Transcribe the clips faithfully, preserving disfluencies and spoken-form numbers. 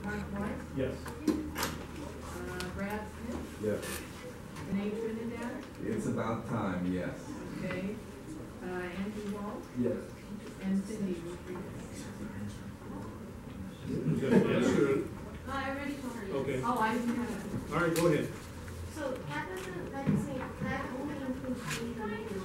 Mark White, Yes. uh, Brad Smith, Yes. Renee Trinidad, It's about time, yes. okay, uh, Andrew Wall, Yes. and Cindy Rodriguez. Yes, sir. Oh, I already told her. Okay. Oh, I didn't have it. All right, go ahead. So that doesn't, like, say, that only includes legal names,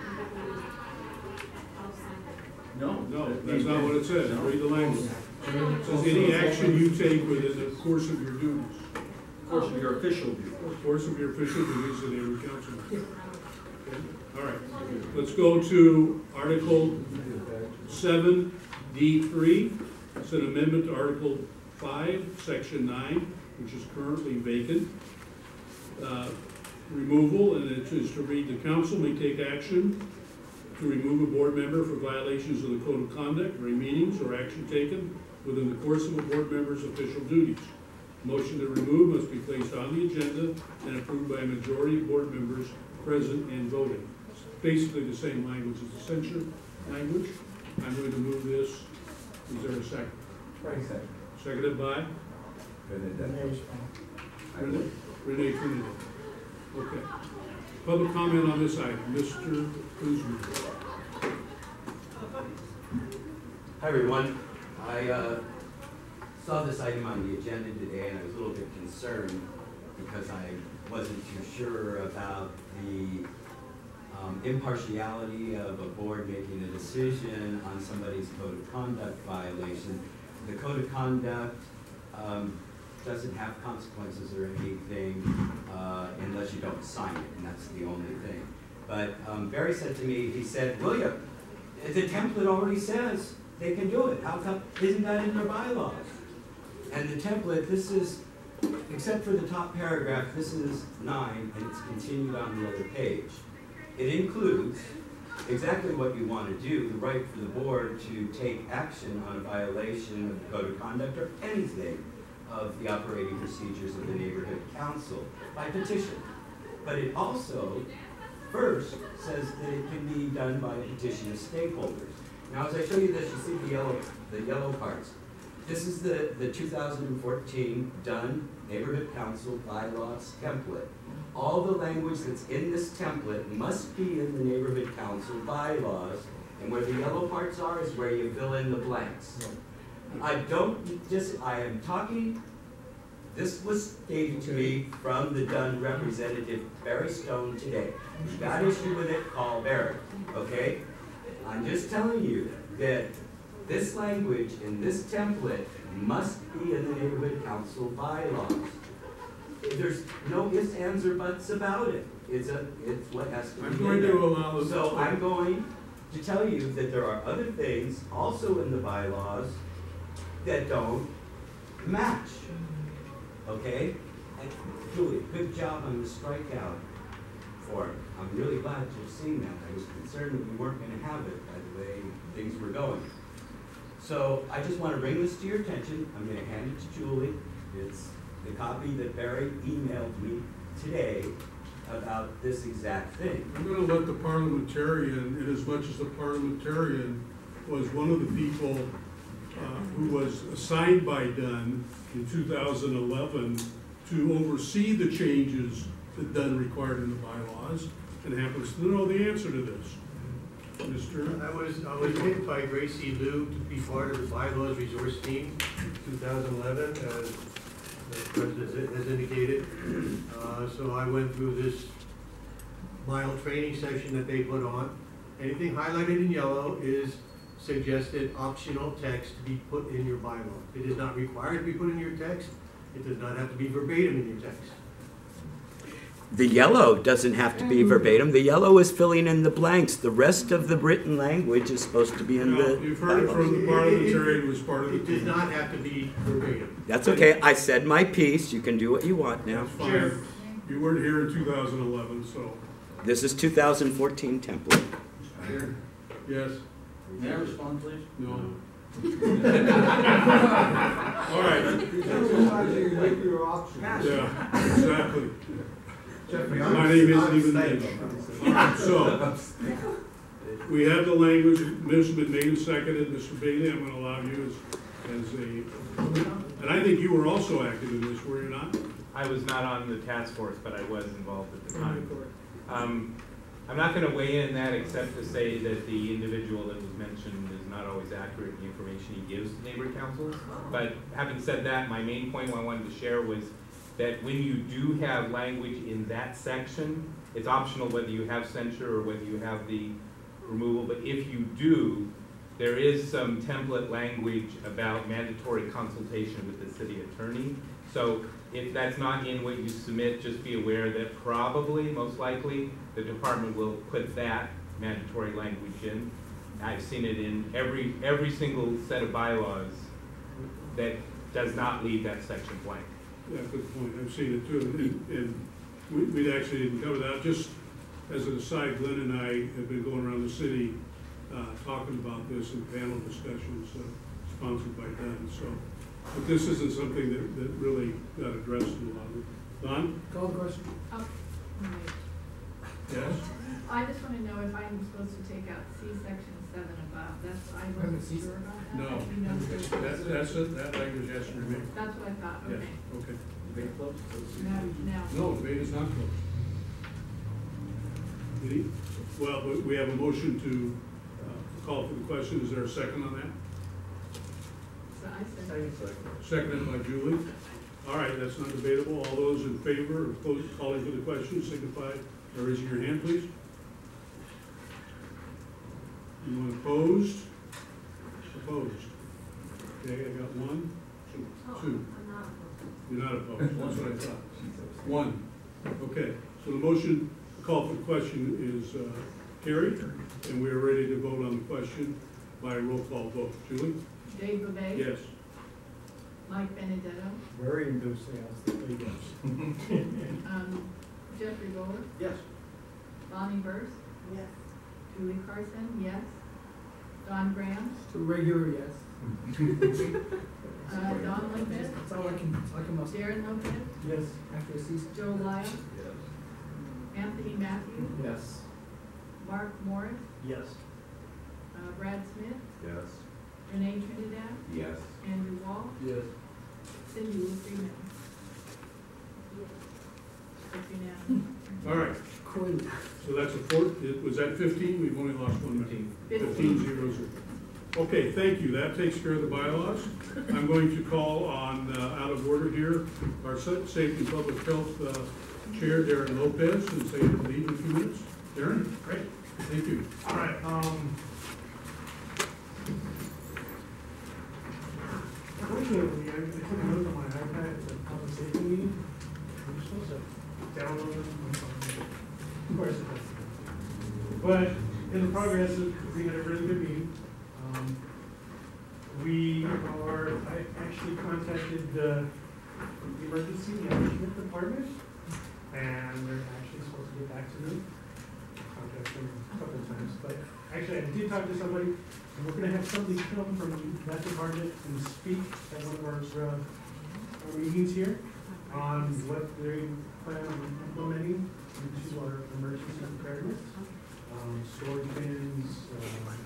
outside. No. No, that's not what it says. Read the language. It says any action you take within the course of your duties. Of course, of your official duty. Of course of your official duties as a neighborhood councilman. Okay. All right, let's go to Article seven D three. It's an amendment to Article five, Section nine, which is currently vacant. Uh, Removal, and it is to read, the council may take action to remove a board member for violations of the code of conduct during meetings or action taken within the course of a board member's official duties. Motion to remove must be placed on the agenda and approved by a majority of board members present and voting. It's basically the same language as the censure language. I'm going to move this. Is there a second? Second. Seconded by Benedetto. I Renee would. Renee Trinidad. Okay. Public comment on this item, Mister Kuzma. Hi, everyone. I uh, saw this item on the agenda today, and I was a little bit concerned because I wasn't too sure about the um, impartiality of a board making a decision on somebody's code of conduct violation. The code of conduct um, doesn't have consequences or anything uh, unless you don't sign it, and that's the only thing. But um, Barry said to me, he said, William, the template already says they can do it. How come, isn't that in their bylaws? And the template, this is, except for the top paragraph, this is nine, and it's continued on the other page. It includes exactly what you want to do, the right for the board to take action on a violation of the code of conduct or anything of the operating procedures of the neighborhood council by petition. But it also first says that it can be done by a petition of stakeholders. Now, as I show you this, you see the yellow, the yellow parts. This is the, the two thousand fourteen Dunn Neighborhood Council bylaws template. All the language that's in this template must be in the Neighborhood Council bylaws, and where the yellow parts are is where you fill in the blanks. I don't just, I am talking, this was stated to me from the Dunn representative, Barry Stone, today. If you got issue with it, call Barry, okay? I'm just telling you that this language in this template must be in the Neighborhood Council bylaws. There's no ifs, ands, or buts about it. It's a, it's what has to be. I'm going to allow this. So I'm going to tell you that there are other things also in the bylaws that don't match. Okay? And Julie, good job on the strikeout for it. I'm really glad you've seen that. I was concerned that we weren't going to have it by the way things were going. So I just want to bring this to your attention. I'm going to hand it to Julie. It's the copy that Barry emailed me today about this exact thing. I'm going to let the parliamentarian, in as much as the parliamentarian was one of the people uh, who was assigned by Dunn in two thousand eleven to oversee the changes that Dunn required in the bylaws, and happens to know the answer to this. Mister I was, I was hit by Gracie Liu to be part of the bylaws resource team in two thousand eleven, as the president has indicated. Uh, so I went through this mild training session that they put on. Anything highlighted in yellow is suggested optional text to be put in your bylaw. It is not required to be put in your text. It does not have to be verbatim in your text. The yellow doesn't have to be verbatim. The yellow is filling in the blanks. The rest of the written language is supposed to be in Now, the you've heard it from the parliamentarian who was part of the It does team. not have to be verbatim. That's okay. I said my piece. You can do what you want now. That's fine. You weren't here in two thousand eleven, so, This is two thousand fourteen template. yes, May I respond, please? no. All right. Yeah, exactly. My name isn't even mentioned. All right, so, we have the language, motion been made and seconded. Mister Bailey, I'm going to allow you as, as a, And I think you were also active in this, were you not? I was not on the task force, but I was involved at the time. Um, I'm not gonna weigh in that except to say that the individual that was mentioned is not always accurate in the information he gives to neighborhood councils. But having said that, my main point I wanted to share was that when you do have language in that section, it's optional whether you have censure or whether you have the removal, but if you do, there is some template language about mandatory consultation with the city attorney. So if that's not in what you submit, just be aware that probably, most likely, the department will put that mandatory language in. I've seen it in every, every single set of bylaws that does not leave that section blank. Yeah, good point. I've seen it too. And, and we, we actually didn't cover that. Just as an aside, Glenn and I have been going around the city uh, talking about this in panel discussions uh, sponsored by Dunn. So, but this isn't something that, that really got addressed in a lot of it. Don? Call the question. Oh, right. Yes? I just wanna know if I'm supposed to take out C section seven above, that's, I Hasn't wasn't C- sure about that. No. You know, there's- That, that's it. That language has to remain. That's what I thought, Yes, okay. okay. No, no. No, debate is not closed. Any? Well, we- we have a motion to uh, call for the question. Is there a second on that? So I said, Seconded by Julie. All right, that's not debatable. All those in favor of close- calling for the question signify by raising your hand, please. Anyone opposed? Opposed. Okay, I got one, two, two. I'm not opposed. You're not opposed, that's what I thought. One. Okay, so the motion to call for the question is uh, carried, and we are ready to vote on the question by roll call vote. Julie? Dave Bavay. Yes. Mike Benedetto. Very enthusiastic, yes. Um, Jeffrey Gold. Yes. Bonnie Burst. Yes. Julie Carson, yes. Don Graham. A regular yes. Uh, Don Lopez. That's all I can, that's all I can muster. Darren Lopez. Yes. After a cease. Joe Lyle. Anthony Matthews. Yes. Mark Morris. Yes. Uh, Brad Smith. Yes. Renee Trinidad. Yes. Andrew Wall. Yes. Cindy Lou Freeman. That's unanimous. All right, Cool. so that's a four, it- was that fifteen? We've only lost one member. Fifteen zero zero. Okay, thank you. That takes care of the bylaws. I'm going to call on, uh, out of order here, our Sa- Safety and Public Health uh, Chair, Darren Lopez, and say he'll leave in a few minutes. Darren? Great. Thank you. All right, um. Unfortunately, I I took a look on my iPad, it's a public safety meeting. I'm supposed to download it on my phone. Of course it doesn't. But in the progress, of- we had a really good meeting. Um, We are, I actually contacted the emergency management department, and they're actually supposed to get back to me. Contacted them a couple of times, but actually I did talk to somebody, and we're gonna have somebody come from that department and speak at one of our, uh, our meetings here on what they plan on implementing into our emergency preparedness. Um, storage bins, uh,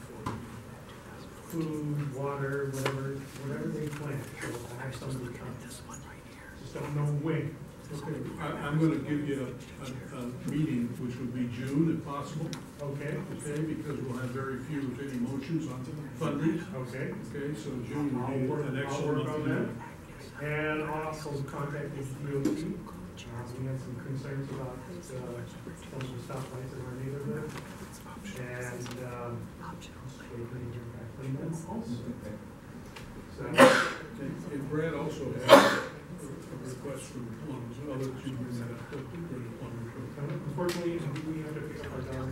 food, water, whatever, whatever they plan. So I have somebody come. Just don't know when. Okay, I, I'm gonna give you a, a, a meeting, which would be June if possible, Okay, okay, because we'll have very few, if any, motions on funding. okay. Okay, so June I'll would work, be an I'll excellent work month on to do that. And also contacted D O T. Uh, we had some concerns about, uh, some of the stoplights in our neighborhood. And, um, just waiting to hear back from them also. So, And and Brad also has a a request from the plumbers, I'll let you bring that up, but bring the plumbers. unfortunately, we have to pick up our dog.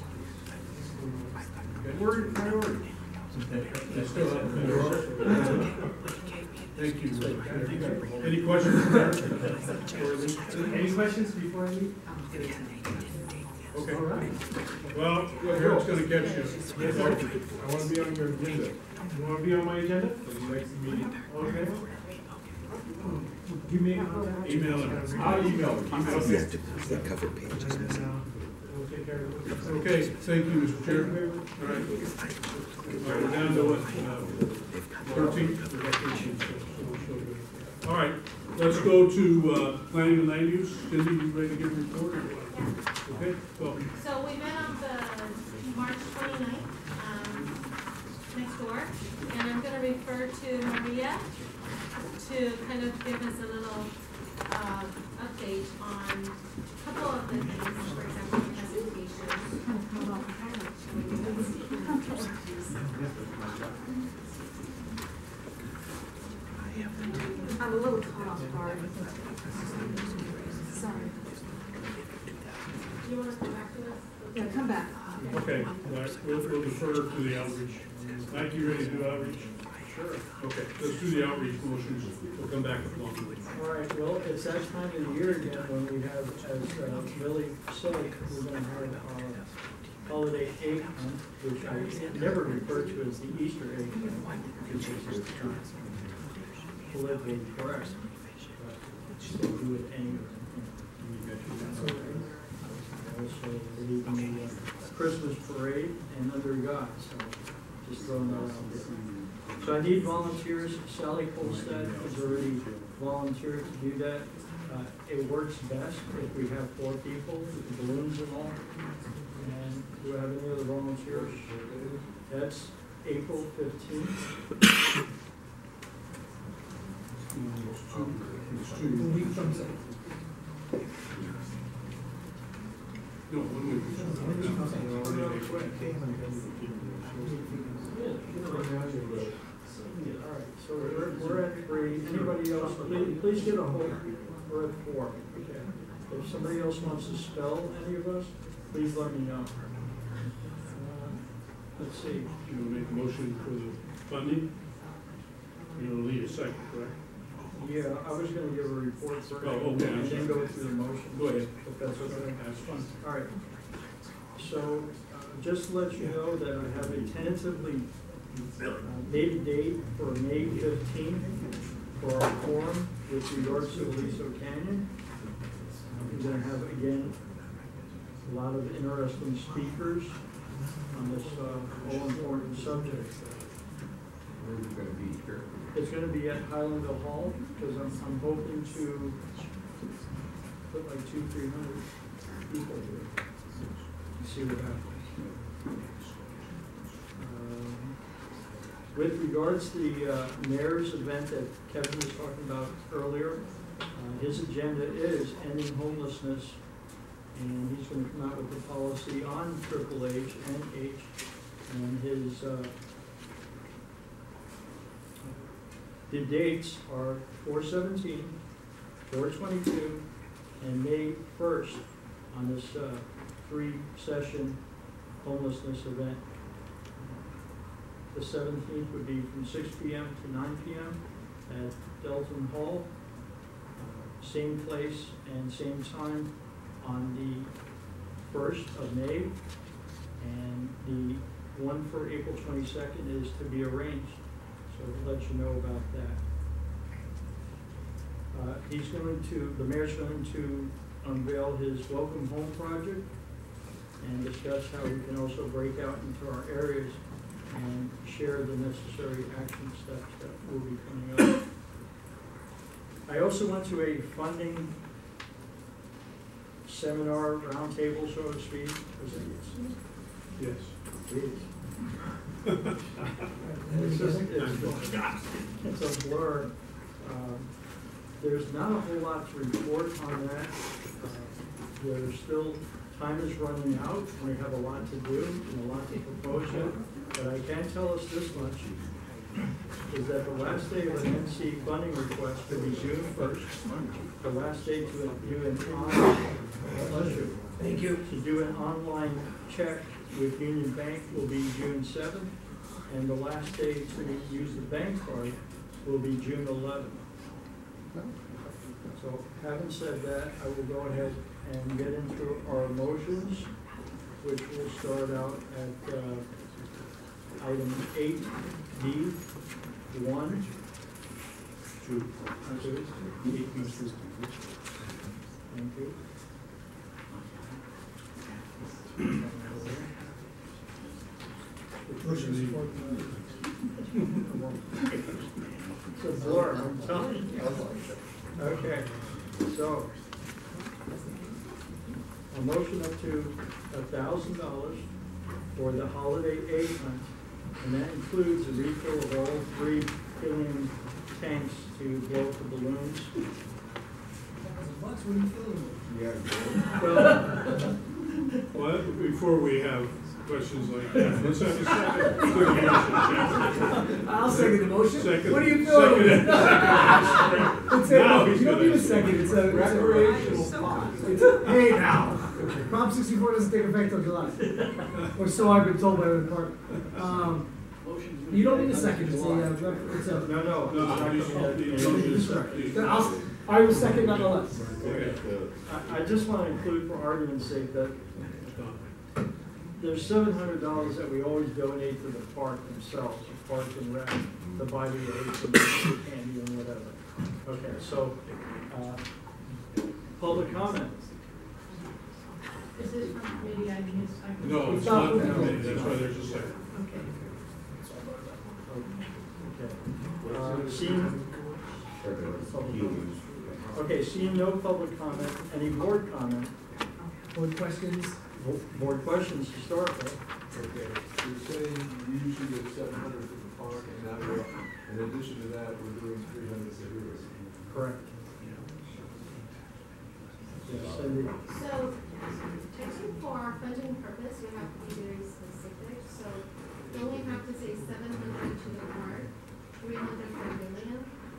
Okay. We're in priority. That's still up in the door. Thank you. Any questions? for Darren? Any questions before I leave? Okay, All right. well, Harold's gonna catch you. Yes, sir. I want to be on your agenda. You want to be on my agenda? For the next meeting. Okay. Give me a contact. Email him. I'll email him. Okay. The cover page. And then, uh, we'll take care of it. Okay, thank you, Mister Chair. All right. All right, we're down to what, uh, thirteen? All right, let's go to, uh, planning and land use. Cindy, you ready to give a report or what? Yeah. Okay, well, So we met on the March twenty-ninth, um, next door, and I'm gonna refer to Maria to kind of give us a little, um, update on a couple of the things, for example, I'm a little caught off guard. Sorry. You wanna come back to us? Yeah, come back. okay, all right, we'll, we'll defer to the outreach. Mike, you ready to do outreach? Sure. Okay, let's do the outreach motions. We'll come back with long. All right, well, it's that time of the year again when we have, as uh, Billy said, we're gonna have our holiday egg hunt, which I never refer to as the Easter egg hunt, which is politically correct, but they do it anyway. Also, we're leaving the uh, Christmas parade and under God, so just throwing that out there. So I need volunteers. Sally Colstead has already volunteered to do that. Uh, it works best if we have four people, with the balloons and all. And do I have any other volunteers? That's April fifteenth. It's two. A week from Sunday. No, one week. They're already on their way. All right, so we're, we're at three. Anybody else, please, please get a hold. We're at four. Okay. If somebody else wants to spell any of us, please let me know. Uh, Let's see. You want to make a motion for the funding? You'll need a second, correct? Yeah, I was gonna give a report first. Oh, okay, I'm And then sorry. go through the motion. Go ahead. If that's okay. That's fine. All right. So, uh, just to let you know that I have a tentatively uh, made a date for May fifteenth for our forum with regards to Aliso Canyon. Uh, We're gonna have, again, a lot of interesting speakers on this uh, all-important subject. Where are you gonna be here? It's gonna be at Highlandville Hall, because I'm, I'm hoping to put like two, three hundred people here. See what happens. Um, With regards to the uh, mayor's event that Kevin was talking about earlier, uh, his agenda is ending homelessness, and he's gonna come out with a policy on triple H and H, and his, uh, the dates are four seventeen, four twenty-two, and May first on this uh, three-session homelessness event. The seventeenth would be from six P M to nine P M at Delton Hall. Uh, Same place and same time on the first of May. And the one for April twenty-second is to be arranged. So we'll let you know about that. Uh, he's going to, the mayor's going to unveil his Welcome Home project and discuss how we can also break out into our areas and share the necessary action steps that will be coming up. I also went to a funding seminar, roundtable, so to speak. Was it yes? Yes. Please. It's just, it's, it's a blur. Um, There's not a whole lot to report on that. Uh, There's still, time is running out, and we have a lot to do and a lot to propose yet. But I can tell us this much, is that the last day of an N C funding request will be June first. The last day to do an online, bless you. Thank you. To do an online check with Union Bank will be June seventh, and the last day to use the bank card will be June eleventh. So having said that, I will go ahead and get into our motions, which will start out at uh, item eight D, one. Two. Two. Thank you. Motion It's a blur, I'm telling you. Okay, so, a motion up to a thousand dollars for the holiday aid hunt, and that includes a refill of all three helium tanks to blow up the balloons. What are you feeling? Yeah. Well, Well, before we have questions like that, let's have a second. Good motion, Jeff. I'll second the motion. Second- What are you feeling? second- It's a, Now he's you don't gonna- need a second, it's a. it's a- Recreational pot. It's- Hey now, Prop sixty-four doesn't take effect till July, or so I've been told by the department. Um, you don't need a second, it's a, uh, rep- it's a. no, no. No, it's not these- gonna be- these- these- Then I'll, I will second nonetheless. Okay. I, I just want to include for argument's sake that there's seven hundred dollars that we always donate to the park themselves, the park and rec, to buy the eggs and the candy and whatever. Okay, so, uh, public comment. Is this from committee? I missed, I. No, it's not, that's why there's a second. Okay. Okay. Uh, seeing, okay, seeing no public comment, any board comment, Board questions? Bo- board questions to start with. Okay, you're saying you usually get seven hundred for the park, and now you're, in addition to that, we're doing three hundred for yours. Correct. Yes, Cindy. So, actually for our funding purpose, you have to be very specific, so you only have to say seven hundred to the park, three hundred for William.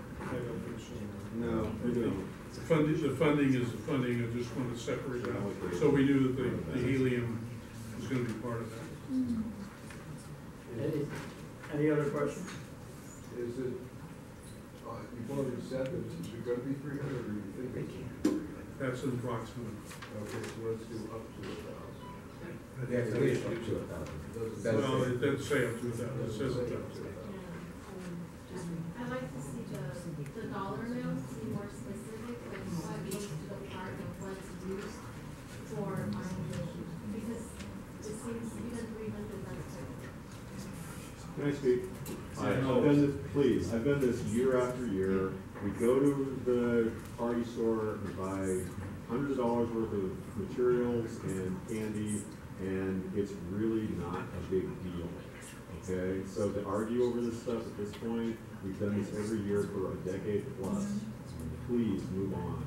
No, we don't. The funding, the funding is the funding, I just want to separate it out, so we knew that the, the helium was gonna be part of that. Any, any other questions? Is it, uh, you've already said that it's gonna be three hundred, or you think it's? That's an approximate. Okay, so let's do up to a thousand. Yeah, it's at least up to a thousand. Doesn't- Well, it doesn't say up to a thousand, it says a thousand. I'd like to see the, the dollar amount, be more specific, like what goes to the park and what's used for, um, because it seems even three hundred, that's it. Can I speak? Yeah. I've done this, please, I've done this year after year. We go to the party store and buy hundreds of dollars worth of materials and candy, and it's really not a big deal, okay? So to argue over this stuff at this point, we've done this every year for a decade plus. Please move on.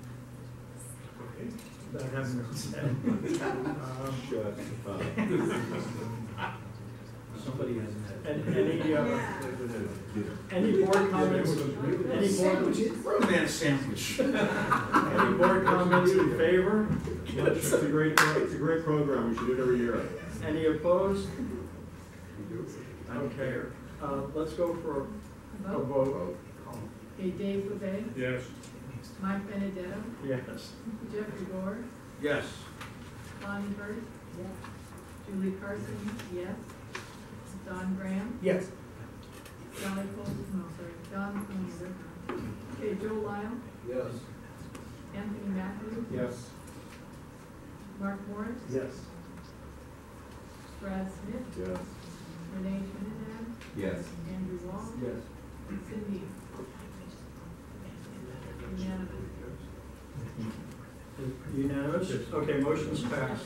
That hasn't been said. Um, Shut up. Somebody hasn't had. And any, uh, any board comments, any board, Man sandwich. any board comments in favor? It's a great, it's a great program, we should do it every year. Any opposed? Okay, uh, let's go for a Vote. vote. Okay, Dave Bouvet, Yes. Mike Benedetto, Yes. Jeffrey Gore, Yes. Bonnie Burt, Julie Carson, yes. Don Graham, Yes. Sally Colton, no, sorry, Don Commander. Okay, Joe Lyle, Yes. Anthony Matthews, Yes. Mark Morris, Yes. Brad Smith, Yes. Renee Trinidad, Yes. Andrew Wall, Yes. Cindy. Unanimous. Unanimous? Okay, motion's passed.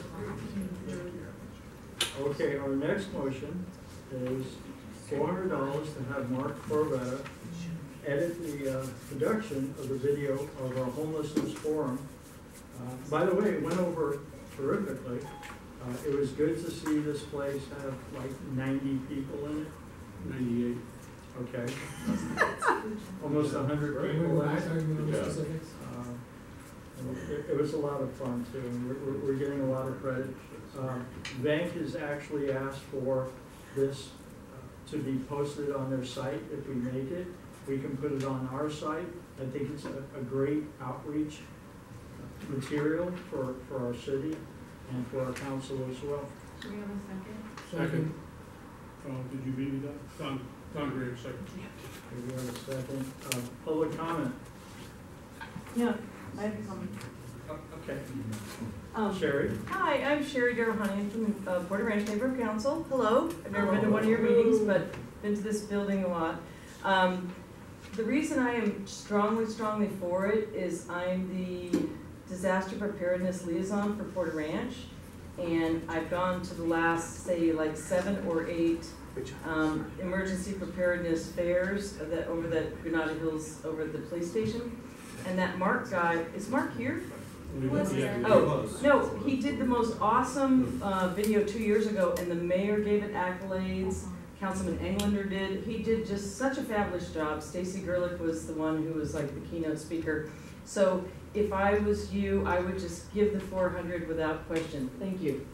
Okay, our next motion is four hundred dollars to have Mark Corbetta edit the uh, production of the video of our homelessness forum. Uh, By the way, it went over terrifically. Uh, It was good to see this place have like ninety people in it. Ninety-eight. Okay. Almost a hundred people in it. Yeah. specifics? Uh, and It, it was a lot of fun too, and we're, we're- we're getting a lot of credit. Um, Vank has actually asked for this uh, to be posted on their site if we make it. We can put it on our site. I think it's a, a great outreach material for, for our city and for our council as well. Do we have a second? Second. Oh, did you beat me down? Don, Don Graham, second. Do we have a second? Uh, Public comment? Yeah, I have a comment. Okay. Um, Sherry? Hi, I'm Sherry Durham Honey from uh, Porter Ranch Neighborhood Council. Hello, I've never been to one of your meetings, but been to this building a lot. Um, the reason I am strongly, strongly for it is I'm the disaster preparedness liaison for Porter Ranch. And I've gone to the last, say, like seven or eight um, emergency preparedness fairs that over the Granada Hills over at the police station. And that Mark guy, is Mark here? Who was there? Oh, no, he did the most awesome uh, video two years ago, and the mayor gave it accolades. Councilman Englander did. He did just such a fabulous job. Stacy Gerlich was the one who was like the keynote speaker. So if I was you, I would just give the four hundred without question. Thank you.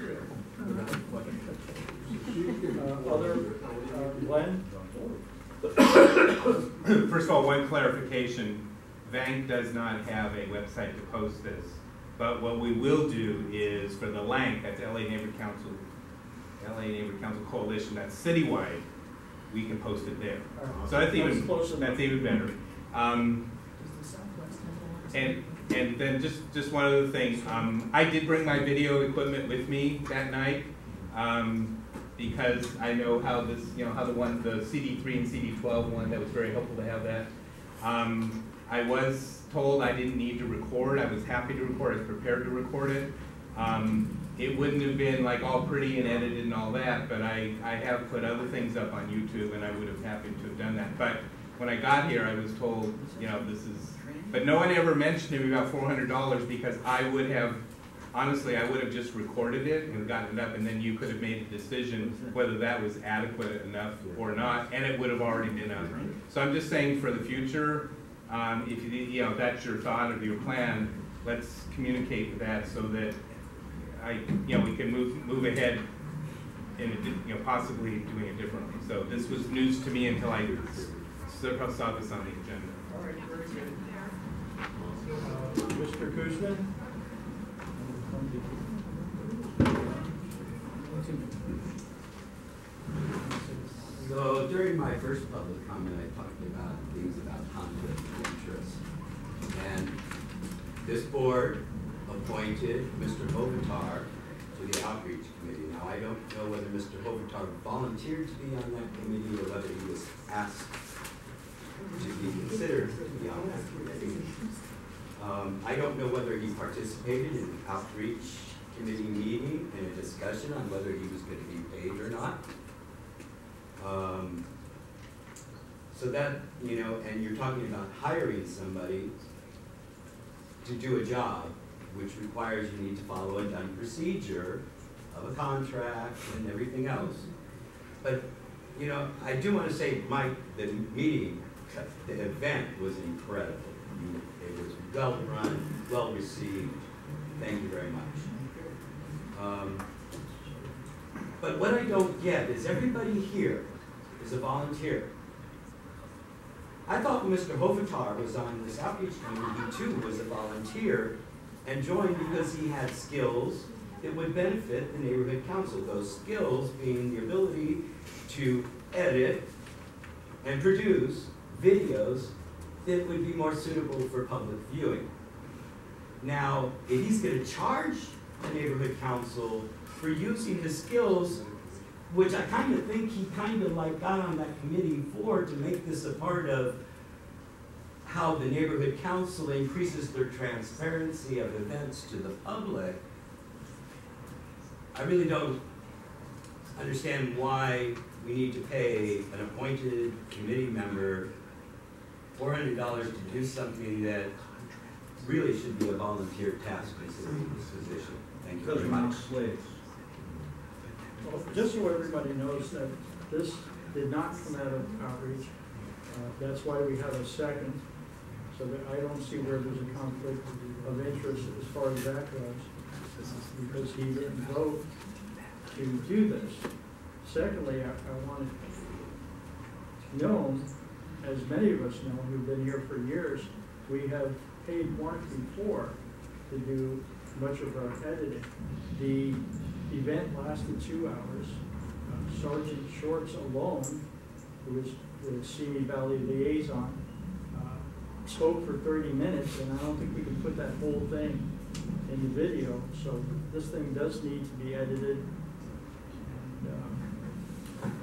Uh, other, uh, Glenn? First of all, one clarification. V A N C does not have a website to post this, but what we will do is for the L A N C, that's L A Neighborhood Council, L A Neighborhood Council Coalition, that's citywide, we can post it there. So that's even, that's even better. Um, and and then just, just one other thing, um, I did bring my video equipment with me that night, um, because I know how this, you know, how the one, the C D three and C D twelve one, that was very helpful to have that. Um, I was told I didn't need to record. I was happy to record. I was prepared to record it. Um, it wouldn't have been like all pretty and edited and all that, but I, I have put other things up on YouTube, and I would have happy to have done that. But when I got here, I was told, you know, this is, but no one ever mentioned to me about four hundred dollars because I would have, honestly, I would have just recorded it and gotten it up, and then you could have made a decision whether that was adequate enough or not, and it would have already been up. So I'm just saying for the future, Um, if you, you know, if that's your thought or your plan, let's communicate with that so that I, you know, we can move move ahead in a, you know, possibly doing it differently. So this was news to me until I saw this on the agenda. All right, very good. Uh, Mister Kuzmin? So during my first public comment, I talked about things about conflict of interest. And this board appointed Mister Hovitar to the outreach committee. Now, I don't know whether Mister Hovitar volunteered to be on that committee or whether he was asked to be considered to be on that committee. Um, I don't know whether he participated in the outreach committee meeting in a discussion on whether he was going to be paid or not. Um, so that, you know, and you're talking about hiring somebody to do a job, which requires you need to follow a done procedure of a contract and everything else. But, you know, I do want to say, Mike, the meeting, the event was incredible. It was well run, well received. Thank you very much. Um, but what I don't get is everybody here is a volunteer. I thought Mister Hovitar was on this outreach committee, he too was a volunteer and joined because he had skills that would benefit the neighborhood council. Those skills being the ability to edit and produce videos that would be more suitable for public viewing. Now, if he's going to charge the neighborhood council for using his skills, which I kind of think he kind of like got on that committee for, to make this a part of how the neighborhood council increases their transparency of events to the public, I really don't understand why we need to pay an appointed committee member four hundred dollars to do something that really should be a volunteer task considering this position. Thank you very much. Well, just so everybody knows that this did not come out of outreach. Uh, that's why we have a second, so that I don't see where there's a conflict of interest as far as that goes, because he didn't vote to do this. Secondly, I, I want it known, as many of us know who've been here for years, we have paid Mark before to do much of our editing. The event lasted two hours. Uh, Sergeant Shorts alone, who was the Simi Valley liaison, uh, spoke for thirty minutes, and I don't think we can put that whole thing in the video. So this thing does need to be edited. And, uh,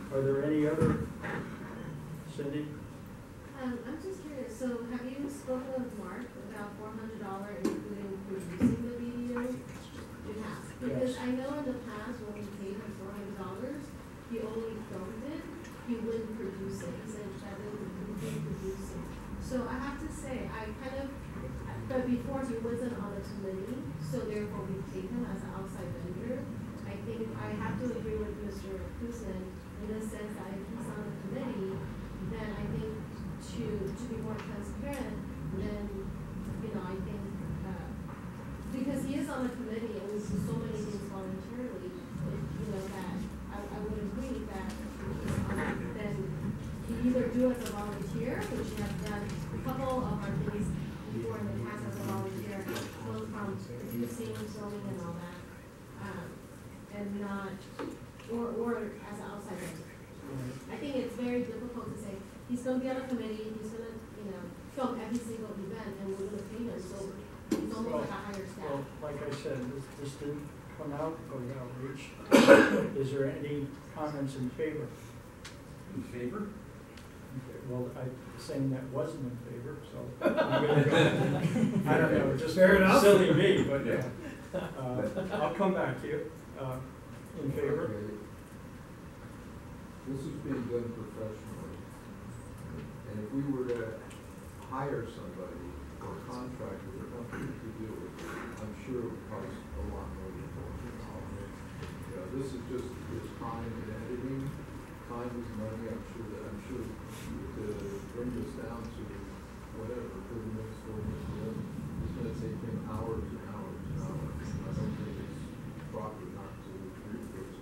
Are there any other, Cindy? Um, I'm just curious, so have you spoken with Mark about four hundred dollars including producing the video? You have, because Yes. I know in the past when we paid him four hundred dollars, he only filmed it, he wouldn't produce it, he said that didn't include producing. So I have to say, I kind of, but before he wasn't on the committee, so therefore we paid him as an outside vendor. I think I have to agree with Mister Kuznin in the sense that if he's on the committee, then I think to, to be more transparent, then, you know, I think, uh, because he is on the committee and we do so many things voluntarily, it, you know, that I, I would agree that he's on, then he either do as a volunteer, which he has done a couple of our things before in the past as a volunteer, both from producing, filming and all that, um, and not, or, or as an outside vendor. I think it's very difficult to say, he's gonna be on a committee, he's gonna, you know, film every single event, and we're gonna pay him, so it's almost like a higher staff. Well, like I said, this, this didn't come out of outreach. Is there any comments in favor? In favor? Okay, well, I'm saying that wasn't in favor, so. I'm gonna go. I don't know, just Fair enough. silly me, but, Yeah. uh, I'll come back to you, uh, in favor. Okay. This is being done professionally. And if we were to hire somebody or contract with a company to do it, I'm sure it would cost a lot more than four hundred dollars. You know, this is just, it's time and editing. Time is money. I'm sure that, I'm sure to bring this down to whatever, thirty minutes, forty minutes, whatever, it's gonna take him hours and hours and hours. I don't think it's proper not to agree with this.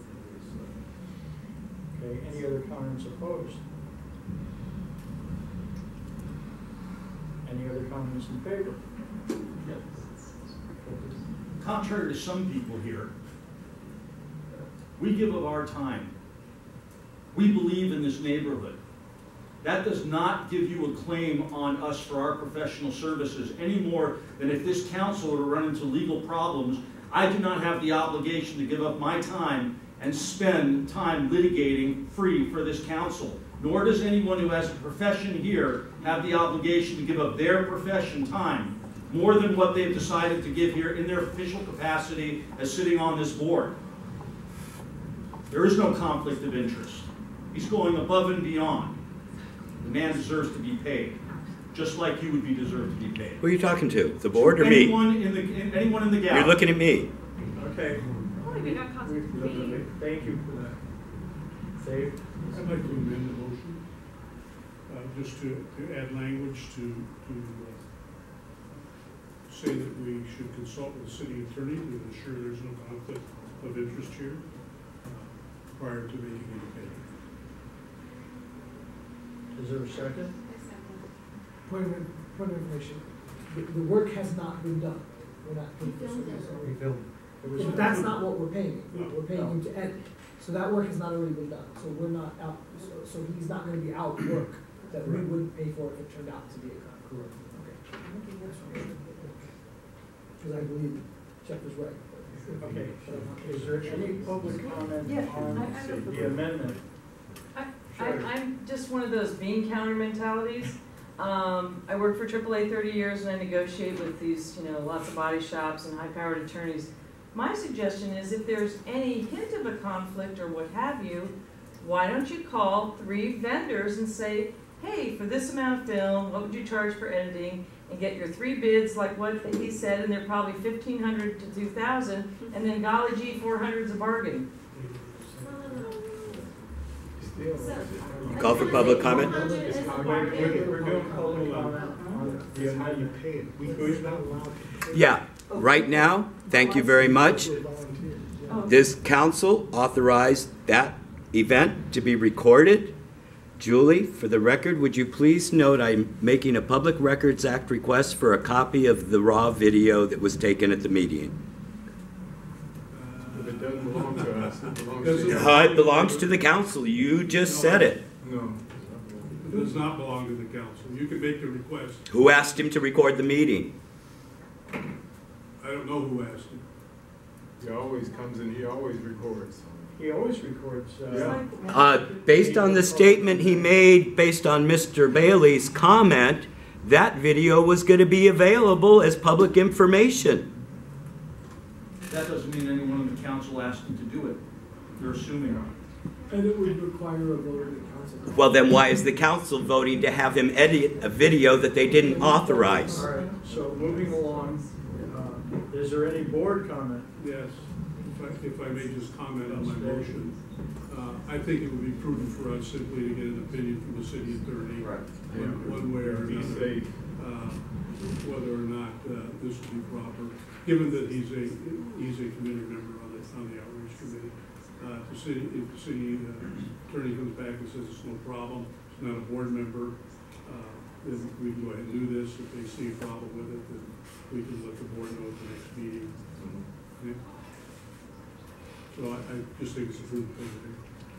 Okay, any other comments opposed? Any other comments in favor? Contrary to some people here, we give of our time. We believe in this neighborhood. That does not give you a claim on us for our professional services any more than if this council were to run into legal problems. I do not have the obligation to give up my time and spend time litigating free for this council. Nor does anyone who has a profession here have the obligation to give up their profession time more than what they've decided to give here in their official capacity as sitting on this board. There is no conflict of interest. He's going above and beyond. The man deserves to be paid, just like you would be deserved to be paid. Who are you talking to? The board or me? Anyone in the, in, anyone in the gallery. You're looking at me. Okay. Oh, we got conflict of We- Thank you for that. Dave? I'd like to amend the motion, uh, just to, to add language to, to uh, say that we should consult with the city attorney to ensure there's no conflict of interest here uh, prior to making any payment. Is there a second? Point of, point of information, the, the work has not been done. We're not paying for filmed this. it. We filmed. It was- But that's not what we're paying. No. We're paying him to edit. So that work has not already been done. So we're not out, so, so he's not gonna be out work that we wouldn't pay for if it turned out to be a con. Correct. Okay. Because I believe Jeff is right. Okay, is there any public comment Yeah, on I- I have a- the amendment? I, I, Sure. I'm just one of those bean counter mentalities. Um, I worked for triple A thirty years and I negotiate with these, you know, lots of body shops and high-powered attorneys. My suggestion is if there's any hint of a conflict or what have you, why don't you call three vendors and say, hey, for this amount of film, what would you charge for editing? And get your three bids like what he said, and they're probably fifteen hundred to two thousand, and then golly gee, four hundred's a bargain. No, no, no. So, Call for public comment? four hundred is a We're, bargain. we're, we're doing public comment on the How you amendment. pay it. We could not allow. Yeah, right now, thank you very much. This council authorized that event to be recorded. Julie, for the record, would you please note I'm making a Public Records Act request for a copy of the raw video that was taken at the meeting. If it doesn't belong to us, it belongs Does to it- you. Uh, it belongs to the council. You just said it. No. It does not belong to the council. You can make the request. Who asked him to record the meeting? I don't know who asked him. He always comes and he always records. He always records, uh. Yeah. Uh, based on the statement he made, based on Mister Bailey's comment, that video was gonna be available as public information. That doesn't mean anyone on the council asked him to do it. They're assuming. And it would require a vote of the council. Well, then why is the council voting to have him edit a video that they didn't authorize? All right, so moving along, uh, is there any board comment? Yes, if I, if I may just comment on my motion. Uh, I think it would be prudent for us simply to get an opinion from the city attorney. Right. One, one way or Be another, safe. uh, whether or not, uh, this would be proper, given that he's a, he's a committee member on the, on the outreach committee. Uh, if the city, if the city uh, attorney comes back and says it's no problem, it's not a board member, uh, then we can go ahead and do this. If they see a problem with it, then we can let the board know at the next meeting. Okay? So I, I just think it's a prudent thing to do.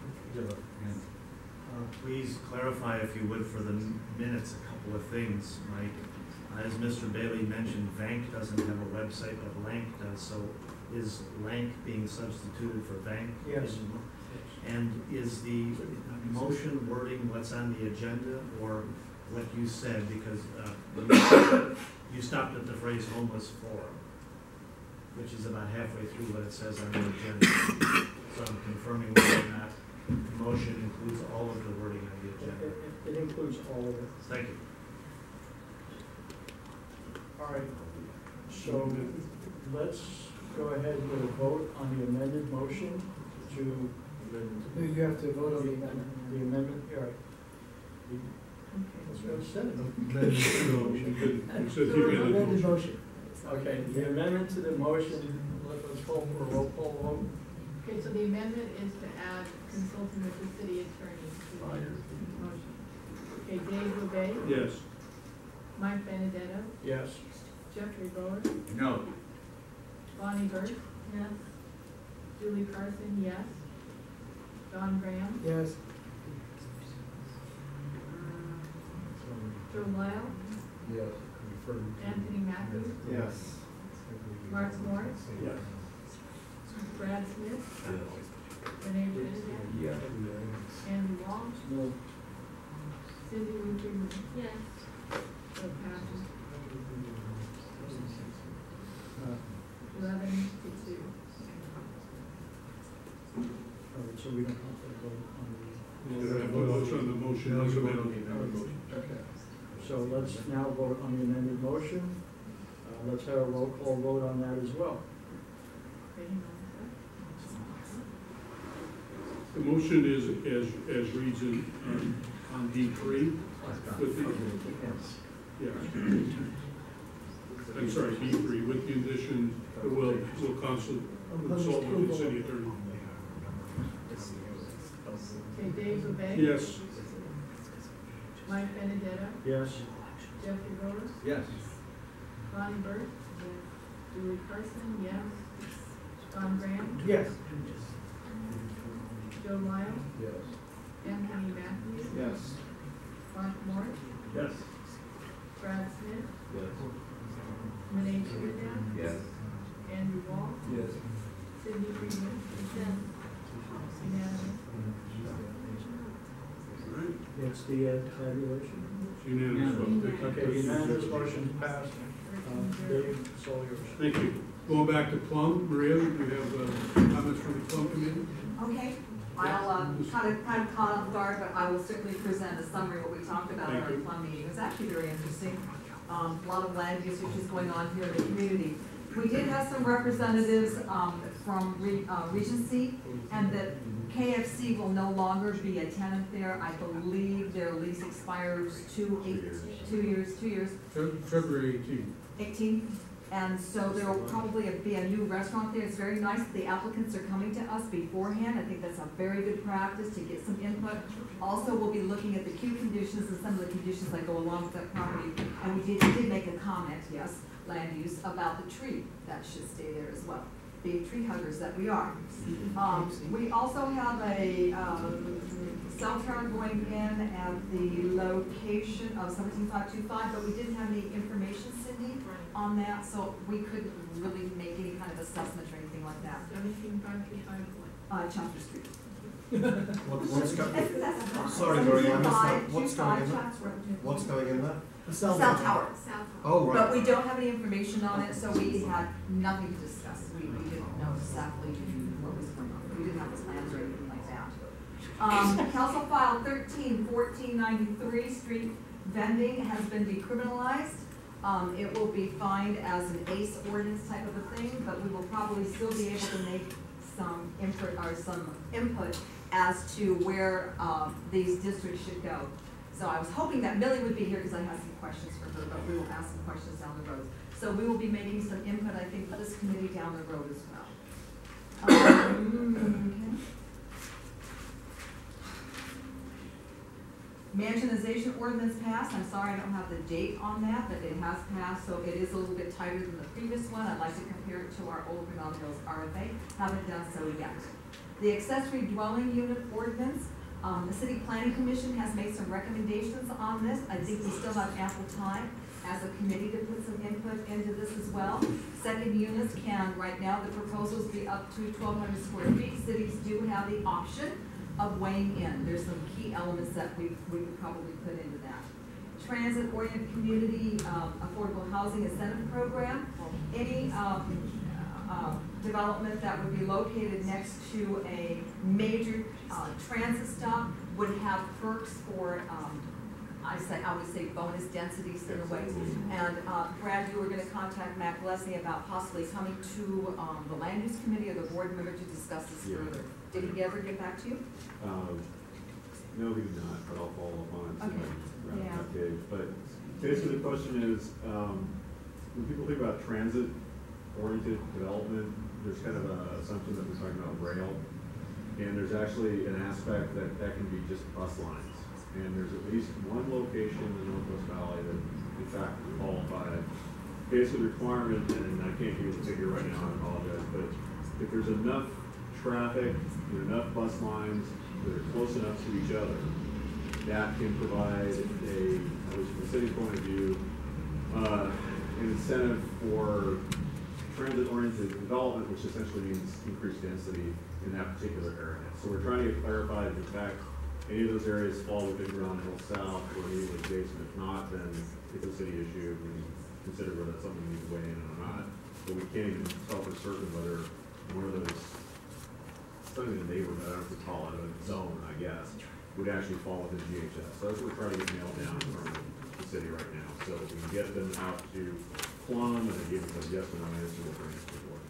Uh, Please clarify, if you would, for the minutes, a couple of things, Mike. Uh, As Mister Bailey mentioned, Vank doesn't have a website, but Lank does, so is Lank being substituted for Vank? Yes. And is the motion wording what's on the agenda, or what you said, because uh, you stopped at the phrase homeless forum, which is about halfway through what it says on the agenda. So I'm confirming whether or not the motion includes all of the wording on the It, agenda. it- it includes all of it. Thank you. All right, so let's go ahead with a vote on the amended motion to. No, you have to vote on the amendment. The amendment, all right. That's what I said. So, we could- we said So, keep it in the amended motion. motion. Okay, the amendment to the motion, let- let's call for a roll call vote. Okay, so the amendment is to add consulting with the city attorney to the motion. Okay, Dave Louvet, Yes. Mike Benedetto, Yes. Jeffrey Bower, No. Bonnie Burt, Yes. Julie Carson, yes. Don Graham, Yes. Joe Lyle, Yes. Anthony Matthews, Yes. Mark Morris, Yes. Brad Smith, Renee Trinidad, Yeah. Andy Wong, No. Cindy Lou Freeman, Yes. so passes Uh, eleven to two. All right, so we don't have to vote on the. We're gonna vote on the motion as amended. Okay, so let's now vote on the amended motion. Uh, let's have a roll call vote on that as well. Okay, hang on a The motion is as, as reads in, um, on D three, with the, yeah. I'm sorry, D three, with the condition that we'll, we'll consult, consult with the city attorney. second. Okay, Dave Louvet. Yes. Mike Benedetto, Yes. Jeffrey Bower, Yes. Bonnie Burt, yes. Julie Carson, yes. Don Graham, Yes. Joe Lyle, Yes. Anthony Matthews, Yes. Mark Morris, Yes. Brad Smith, Yes. Renee Trinidad, Yes. Andrew Wall, Yes. Cindy Freeman, Yes. unanimous. All right, It's the uh, tabulation. it's unanimous. vote. Okay, unanimous motion passed. Uh, Dave, it's all yours. Thank you. Going back to Plum, Maria, do you have, uh, comments from the Plum Committee? Okay, I'll, uh, kind of, kind of caught off guard, but I will certainly present a summary of what we talked about at our Thank you. plum meeting. It was actually very interesting. Um, a lot of land use which is going on here in the community. We did have some representatives, um, from Re- uh, Regency, and that K F C will no longer be a tenant there. I believe their lease expires two, eight, two years, two years, February eighteenth. eighteen. And so there will probably be a new restaurant there. It's very nice that the applicants are coming to us beforehand. I think that's a very good practice to get some input. Also, we'll be looking at the queue conditions and some of the conditions that go along with that property. And we did, did make a comment, yes, land use, about the tree that should stay there as well. The tree huggers that we are. Um, we also have a, um, cell tower going in at the location of seventeen five two five, but we didn't have any information, Cindy, on that, so we couldn't really make any kind of assessment or anything like that. Seventeen five two five, what? uh, Chester Street. What- What's That's- going, that's- sorry, Maria, I missed Five, that. What's two, going five in there? Chester Road. What's going in there? Cell tower. Oh, right. But we don't have any information on it, so we had nothing to discuss. We, we didn't know exactly what was going on. We didn't have plans or anything like that. Um, Council File thirteen fourteen ninety-three, street vending has been decriminalized. Um, it will be fined as an A C E ordinance type of a thing, but we will probably still be able to make some input, or some input as to where, um, these districts should go. So I was hoping that Millie would be here because I have some questions for her, but we will ask some questions down the road. So we will be making some input, I think, for this committee down the road as well. Um, okay. Mansionization ordinance passed. I'm sorry I don't have the date on that, but it has passed, so it is a little bit tighter than the previous one. I'd like to compare it to our old Grinnell Hills R F A. Haven't done so yet. The accessory dwelling unit ordinance, um, the City Planning Commission has made some recommendations on this. I think we still have ample time as a committee to put some input into this as well. Second units can, right now, the proposals be up to twelve hundred square feet. Cities do have the option of weighing in. There's some key elements that we, we could probably put into that. Transit-oriented community, um, affordable housing incentive program. Any, um, uh, development that would be located next to a major, uh, transit stop would have perks for, um, I say, I would say bonus densities in a way. And, uh, Brad, you were gonna contact Matt Leslie about possibly coming to, um, the land use committee or the board member to discuss this Yeah. further. Did he ever get back to you? Um, no, he did not, but I'll follow up on it. Okay. Wrap Yeah. up, Dave. But basically the question is, um, when people think about transit-oriented development, there's kind of an assumption that we're talking about rail. And there's actually an aspect that that can be just bus lines. And there's at least one location in the Northwest Valley that in fact qualify. Basic requirement, and I can't give you the figure right now, I apologize, but if there's enough traffic, and enough bus lines that are close enough to each other, that can provide a, at least from the city's point of view, uh, an incentive for transit-oriented development, which essentially means increased density in that particular area. So we're trying to get clarified if in fact any of those areas fall within Grinnell Hill South or immediately adjacent. If not, then it's a city issue. We can consider whether that's something we need to weigh in or not. But we can't even tell for certain whether one of those, something in the neighborhood, I don't know if we call it a zone, I guess, would actually fall within G H S. So that's what we're trying to get nailed down from the city right now. So if we can get them out to Plum and give them a yes or no answer, we'll bring it to the board.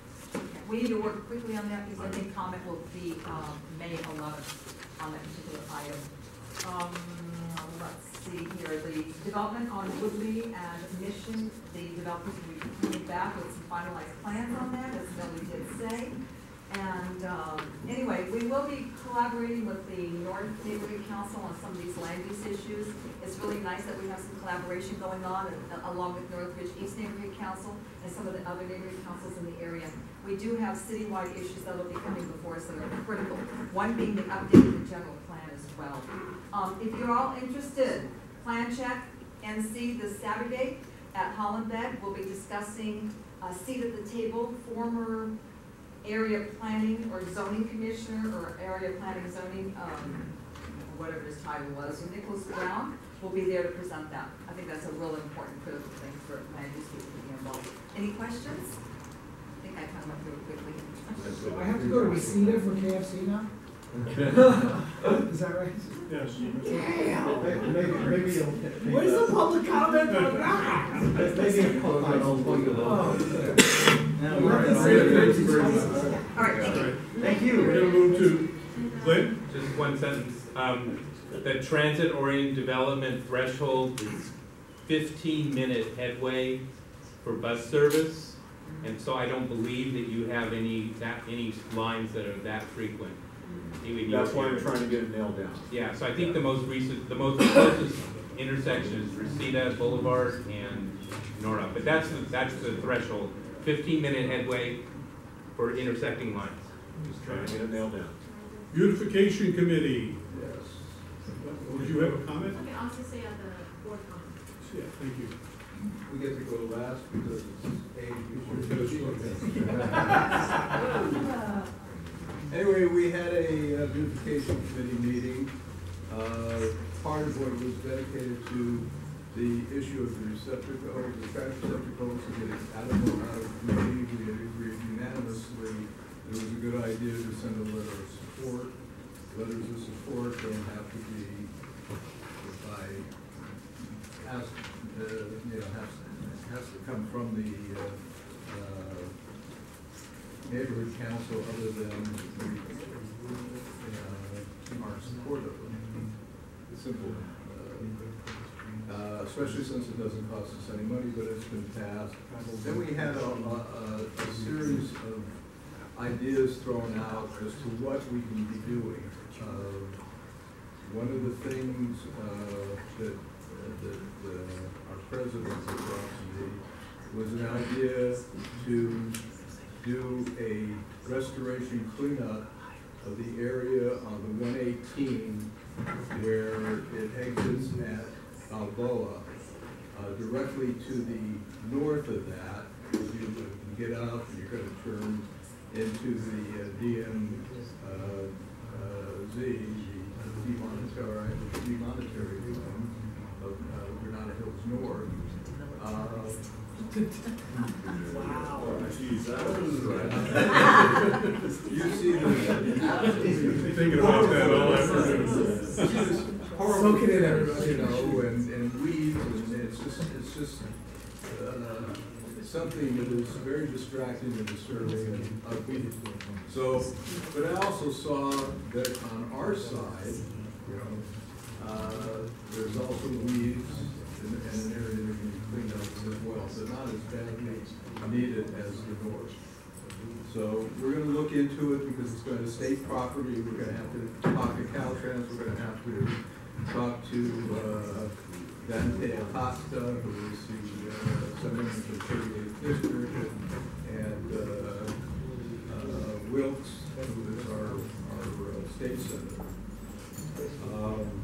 We need to work quickly on that because I think comment will be, um, May eleventh on that particular item. Um, let's see here, the development on Woodley and Mission, the developers will be coming back with some finalized plans on that, as Billy did say. And, um, anyway, we will be collaborating with the North Neighborhood Council on some of these land use issues. It's really nice that we have some collaboration going on and, uh, along with Northridge East Neighborhood Council and some of the other neighborhood councils in the area. We do have citywide issues that will be coming before us that are critical, one being the update of the general plan as well. Um, if you're all interested, plan check N C this Saturday at Hollenbeck. We'll be discussing a seat at the table, former area planning or zoning commissioner or area planning zoning, um, whatever his title was, so Nicholas Brown will be there to present that. I think that's a real important critical thing for land use people to be involved. Any questions? I think I kind of went through it quickly. I have to go to Reseda for K F C now? Is that right? Yes. Maybe, maybe, maybe you'll. Where's the public comment on that? Maybe a couple of I'll call you Oh, Now, we're at the- All right, thank you. Thank We're you. gonna move to Glenn. Just one sentence. Um, the transit-oriented development threshold is fifteen minute headway for bus service. And so I don't believe that you have any, that, any lines that are that frequent. Even That's your- why I'm trying to get it nailed down. Yeah, so I think the most recent, the most closest intersection is Reseda Boulevard and Nora, but that's, the- that's the threshold. Fifteen minute headway for intersecting lines. Just trying to get it nailed down. Beautification Committee. Yes. Would you have a comment? Okay, I'll just say at the board comment. Yeah, thank you. We get to go last because it's age. Yes. Anyway, that beautification committee meeting, uh, part of what was dedicated to the issue of the receptacle, the trash receptacles, to get it out of the, out of the committee, we had agreed unanimously it was a good idea to send a letter of support. Letters of support don't have to be by, has, uh, you know, has, has to come from the, uh, uh, neighborhood council other than we, uh, are supportive of them. It's simple. Uh, uh, especially since it doesn't cost us any money, but it's been passed. Then we had a, a, a series of ideas thrown out as to what we can be doing. Uh, one of the things uh, that, uh, that uh, our president had brought to me was an idea to do a restoration cleanup of the area on the one eighteen where it exits at Balboa. Uh, directly to the north of that, you get out and you're going to turn into the uh, D M uh, uh, Z, the demonetary, demonetary zone of uh, Granada Hills North. Uh, Wow. Geez, that was you see the Thinking about that all afternoon. horrible, you know, and, and weeds, and it's just, it's just uh, something that is very distracting and disturbing and ugly. So, but I also saw that on our side, you know, uh, there's also weeds in, in an area that can be cleaned up as well, but not as badly needed as the north. So we're going to look into it because it's going to state property. We're going to have to talk to Caltrans. We're going to have to talk to uh, Dante Acosta, who is the uh, senator of the thirty-eighth district, and uh, uh, Wilkes, who is our, our uh, state senator. Um,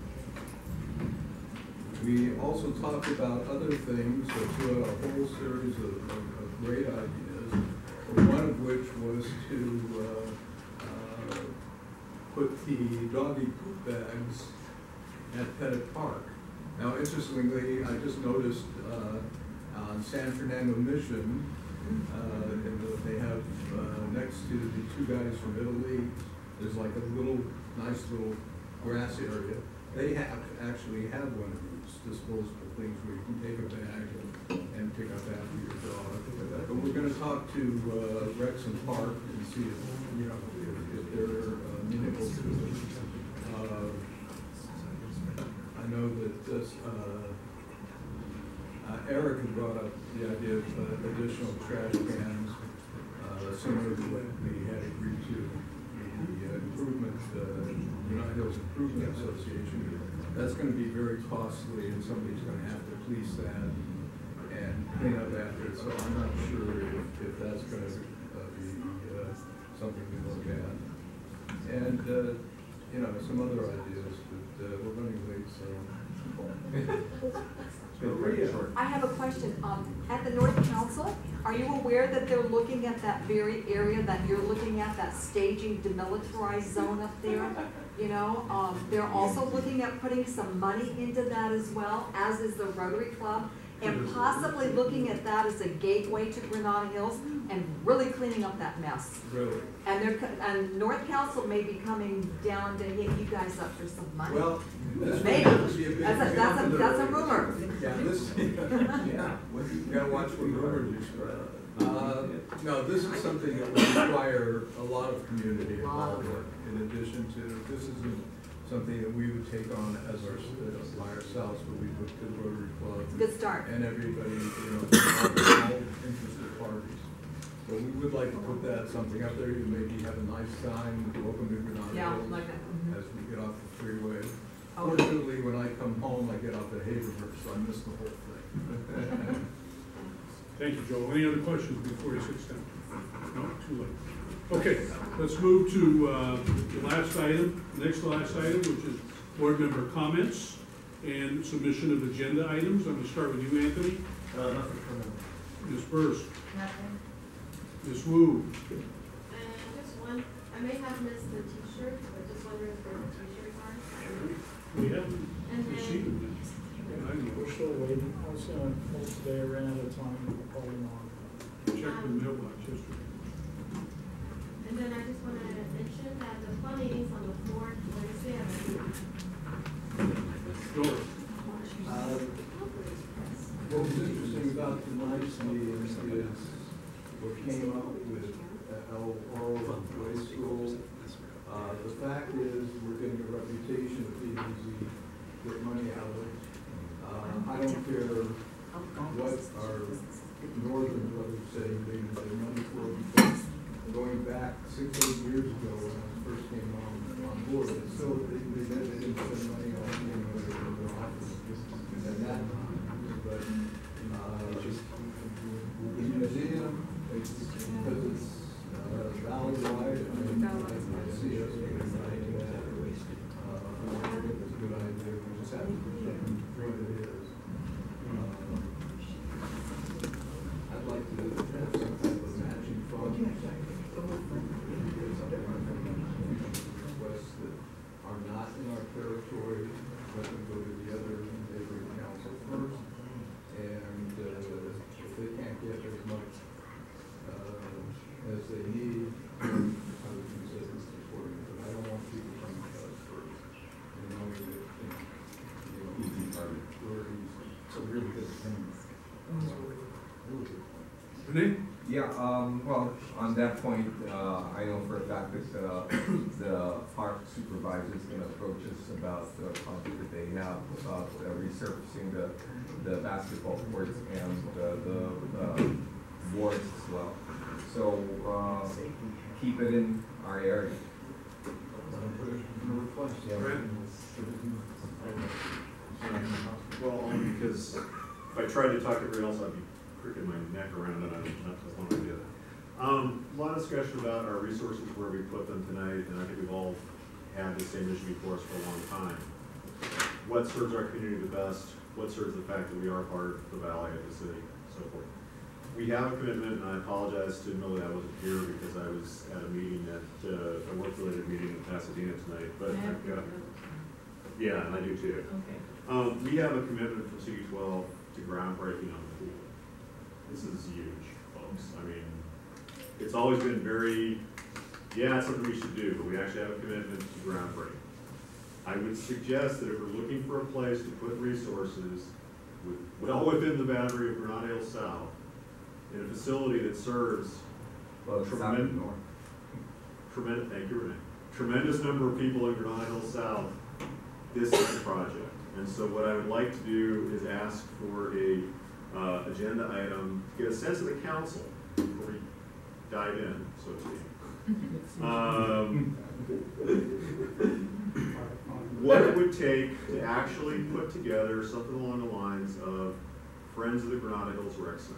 we also talked about other things, so through a whole series of, of, of great ideas, one of which was to uh, uh, put the doggy poop bags at Pettit Park. Now, interestingly, I just noticed uh, on San Fernando Mission, uh, and the, they have uh, next to the two guys from Italy, there's like a little, nice little grass area. They have actually have one of these disposable things where you can take a bag and, and pick up after your dog. But we're going to talk to uh, Rexon Park and see if, you know, if, if they're uh, amenable to it. Uh, I know that this, uh, uh, Eric had brought up the idea of uh, additional trash cans, uh, similar to what we had agreed to the uh, improvement, uh, United Hills Improvement Association. That's going to be very costly, and somebody's going to have to police that and clean up after it. So I'm not sure if, if that's going to uh, be uh, something we look at. And uh, you know, some other ideas, but uh, we're running late, so. I have a question. Um, at the North Council, are you aware that they're looking at that very area that you're looking at, that staging demilitarized zone up there? You know, um, they're also looking at putting some money into that as well, as is the Rotary Club, and possibly looking at that as a gateway to Granada Hills and really cleaning up that mess. Really? And they're, co- and North Council may be coming down to hit you guys up for some money. Well, this Maybe. would be a big That's a, that's a, that's a rumor. Yeah, this, yeah, well, you gotta watch what rumors you spread. Uh, no, this is something that would require a lot of community involvement, in addition to, this isn't something that we would take on as our, uh, by ourselves, but we would do the Rotary Club. Good start. And everybody, you know, all interested parties. But we would like to put that, something up there, you maybe have a nice sign, welcome to Granada Yeah, Hills, like that. Mhm. as we get off the freeway. Oh. Fortunately, when I come home, I get off at Haverford, so I miss the whole thing. Thank you, Joel. Any other questions before he sits down? No, too late. Okay, let's move to uh, the last item, next to last item, which is board member comments and submission of agenda items. I'm going to start with you, Anthony. Uh, nothing for me. Miz Burst. Nothing. Miz Wu. And just one, I may have missed the t-shirt. t-shirts, I just wonder if there's a t-shirt card. We have. And then, We're still waiting, I was gonna post today, I ran out of time, probably not. Check the mailbox history. and then I just wanna mention that the fund meeting's on the fourth, Wednesday at George. Uh, What was interesting about tonight's meeting is what came up with El Oro Way School. Uh, the fact is, we're getting a reputation of being easy to get money out of it. Uh, I don't care what our northern brothers say they get their money for, because going back six, eight years ago when I first came on, on board, they still, they, they, they didn't spend money on any of their office. And that, but, uh, the museum, it's, because it's, uh, valley-wide, I mean, I, I see us providing that, uh, it's a good idea, we just have to determine what it is. Uh, I'd like to have some type of matching fund. Requests that are not in our territory, let them go to the other neighboring council first. And, uh, if they can't get as much, uh, as they need, I would consider supporting it, but I don't want people coming to us first. And knowing that, you know, you know, easy target, we're easy. It's a really good thing. Really good point. Renee? Yeah, um, well, on that point, uh, I know for a fact that, uh, the park supervisor is gonna approach us about the project that they have about uh, resurfacing the, the basketball courts and uh, the, uh, wards as well. So, uh, keep it in our area. Well, only because if I tried to talk to everyone else, I'd be cricking my neck around it, I don't, not just want to do that. Um, a lot of discussion about our resources, where we put them tonight, and I think we've all had the same issue before us for a long time. What serves our community the best? What serves the fact that we are part of the valley of the city, so forth. We have a commitment, and I apologize to Millie, I wasn't here because I was at a meeting at, uh, a work-related meeting in Pasadena tonight, but I've got, yeah, and I do too. Okay. Um, we have a commitment from C D twelve to groundbreaking on the pool. This is huge, folks. I mean, it's always been very, yeah, it's something we should do, but we actually have a commitment to groundbreaking. I would suggest that if we're looking for a place to put resources with, well within the boundary of Granada Hills South, in a facility that serves Well, tremendous, north. tremendous, thank you, Renee, tremendous number of people in Granada Hills South, this is the project. And so what I would like to do is ask for a uh, agenda item, get a sense of the council before we dive in, so to speak. Um, what it would take to actually put together something along the lines of Friends of the Granada Hills Rec Center.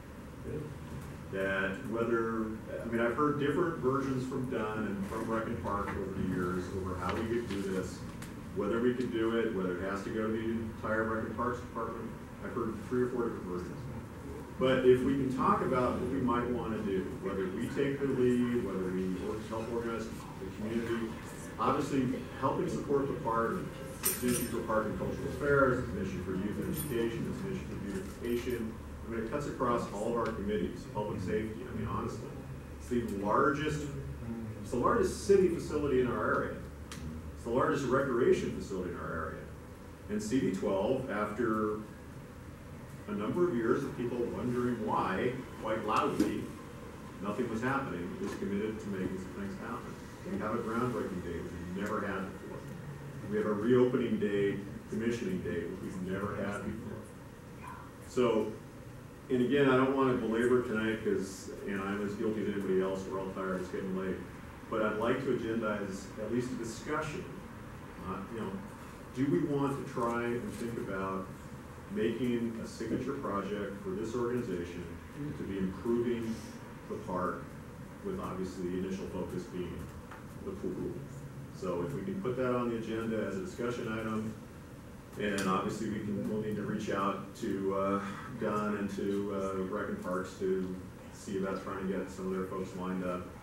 That whether, I mean, I've heard different versions from Dunn and from Rec and Park over the years over how we could do this, whether we could do it, whether it has to go to the entire Rec and Parks Department. I've heard three or four different versions. But if we can talk about what we might want to do, whether we take the lead, whether we help organize the community, obviously helping support the park, it's an issue for park and cultural affairs, it's an issue for youth and education, it's an issue for beautification. I mean, it cuts across all of our committees, public safety, I mean, honestly. It's the largest, it's the largest city facility in our area. It's the largest recreation facility in our area. And C D twelve, after a number of years of people wondering why, quite loudly, nothing was happening, is committed to making some things happen. We have a groundbreaking date, which we've never had before. We have a reopening date, commissioning date, which we've never had before. So, and again, I don't want to belabor tonight because, and I'm as guilty as anybody else, we're all tired, it's getting late. But I'd like to agendize at least a discussion. Uh, you know, do we want to try and think about making a signature project for this organization to be improving the park, with obviously the initial focus being the pool. So if we can put that on the agenda as a discussion item, and obviously we can, we'll need to reach out to uh, Dunn and to uh, Rec and Parks to see about trying to get some of their folks lined up.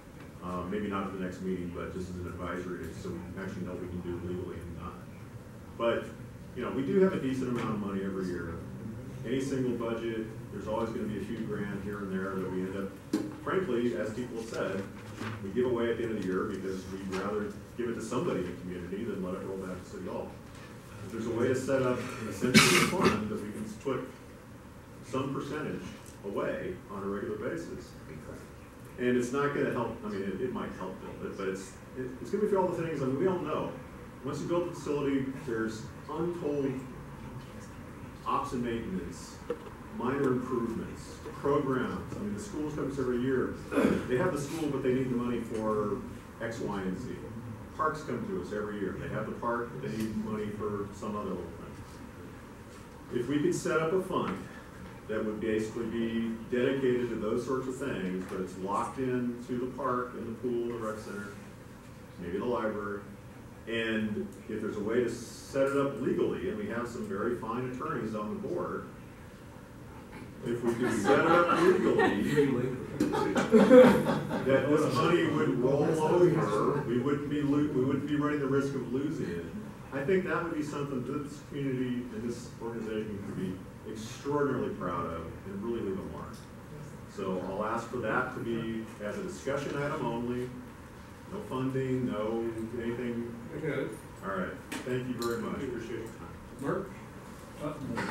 Uh, maybe not at the next meeting, but just as an advisory, so we actually know what we can do legally and not. But, you know, we do have a decent amount of money every year. Any single budget, there's always gonna be a few grand here and there that we end up, frankly, as people said, we give away at the end of the year because we'd rather give it to somebody in the community than let it roll back to City Hall. If there's a way to set up essentially a fund that we can put some percentage away on a regular basis. And it's not gonna help, I mean, it, it might help build it, but it's, it, it's gonna be for all the things, I mean, we all know. Once you build the facility, there's untold ops and maintenance, minor improvements, programs. I mean, the schools come to us every year. They have the school, but they need the money for X, Y, and Z. Parks come to us every year. They have the park, but they need money for some other little thing. If we could set up a fund that would basically be dedicated to those sorts of things, but it's locked in to the park and the pool, the rec center, maybe the library, and if there's a way to set it up legally, and we have some very fine attorneys on the board, if we could set it up legally, that this money would roll over, we wouldn't be lo we wouldn't be running the risk of losing it. I think that would be something that this community and this organization could be extraordinarily proud of and really leave a mark. So I'll ask for that to be as a discussion item only. No funding, no anything. I got it. All right. Thank you very much. Appreciate it. Mark? Uh,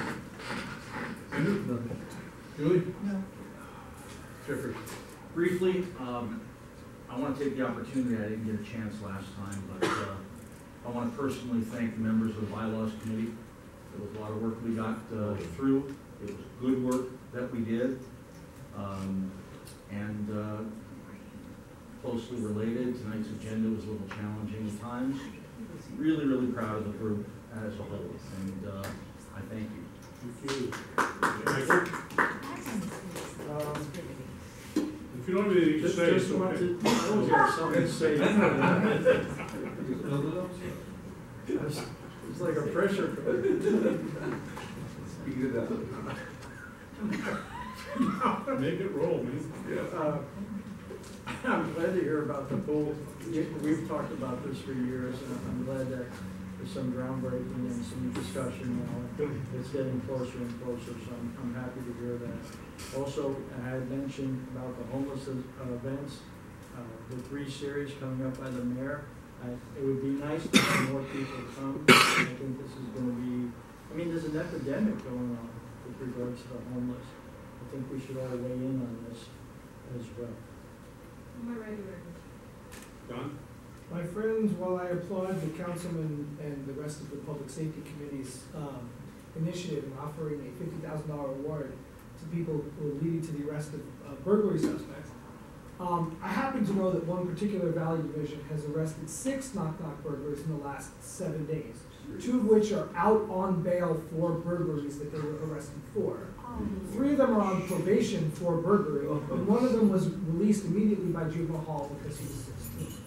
Andrew? Julie? No. Jeffrey? Briefly, um, I want to take the opportunity, I didn't get a chance last time, but uh, I want to personally thank the members of the bylaws committee. There was a lot of work we got uh, through. It was good work that we did. Um, and uh, closely related, tonight's agenda was a little challenging at times. Really, really proud of the group as a whole, and uh, I thank you. Thank you. Thank you. Um, If you don't have anything to Just, say, just it's wanted okay. to, I always got something to say. It's it's like a pressure cooker. Speak it up. Make it roll, man. Uh, I'm glad to hear about the pool. We- We've talked about this for years, and I'm glad that there's some groundbreaking and some discussion now. It's getting closer and closer, so I'm, I'm happy to hear that. Also, I had mentioned about the homeless uh, events, uh, the three series coming up by the mayor. I, it would be nice to have more people come. I think this is gonna be, I mean, there's an epidemic going on with regards to the homeless. I think we should all weigh in on this as well. I'm already ready. Don? My friends, while I applaud the councilman and the rest of the public safety committee's um, initiative in offering a fifty thousand dollar award to people who are leading to the arrest of uh, burglary suspects, um, I happen to know that one particular Valley Division has arrested six knock-knock burglars in the last seven days, two of which are out on bail for burglaries that they were arrested for. Three of them are on probation for burglary, and one of them was released immediately by juvenile hall because he was sixteen.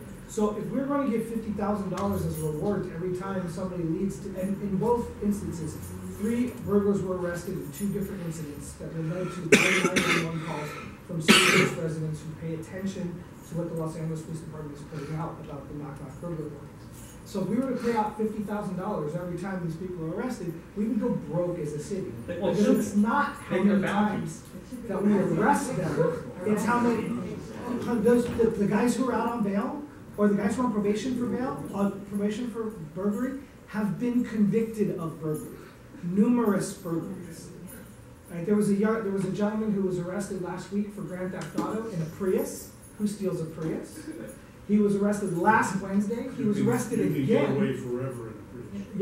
So if we're going to give fifty thousand dollars as a reward to every time somebody leads to, and in both instances, three burglars were arrested in two different incidents that were led to nine one one calls from City residents who pay attention to what the Los Angeles Police Department is putting out about the knock-knock burglary warnings. So if we were to pay out fifty thousand dollars every time these people are arrested, we would go broke as a city. Well, Because it's not how Take their many times that we arrest them, it's how many, those, the, the guys who are out on bail, or the guys who are on probation for bail, on probation for burglary, have been convicted of burglary, numerous burglaries. Right, there was a young, there was a gentleman who was arrested last week for grand theft auto in a Prius. Who steals a Prius? He was arrested last Wednesday. He was arrested you can again. get away forever in a bridge.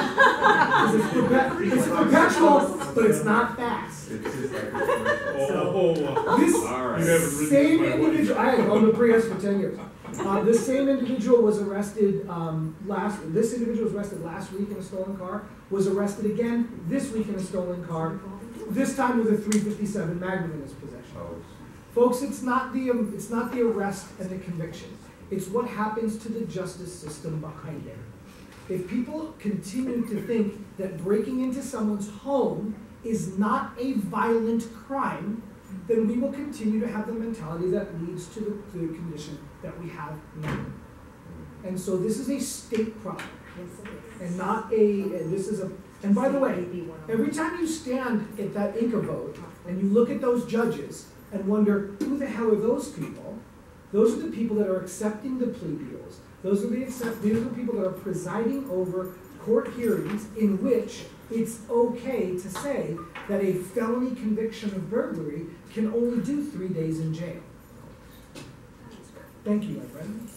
Yeah. it's, perpe it's perpetual, but it's not fast. It's just like a Oh, oh, uh, This All right. you haven't ridden same my wife. individual, I had owned a Prius for ten years. Uh, this same individual was arrested um, last, this individual was arrested last week in a stolen car, was arrested again this week in a stolen car, this time with a three fifty-seven Magnum in his possession. Oh. Folks, it's not the, um, it's not the arrest and the conviction. It's what happens to the justice system behind it. If people continue to think that breaking into someone's home is not a violent crime, then we will continue to have the mentality that leads to the, to the condition that we have now. And so this is a state problem, and not a, and this is a, and by the way, every time you stand at that Inca vote, and you look at those judges, and wonder, who the hell are those people? Those are the people that are accepting the plea deals. Those are the accept, these are the people that are presiding over court hearings in which it's okay to say that a felony conviction of burglary can only do three days in jail. Thank you, my friend.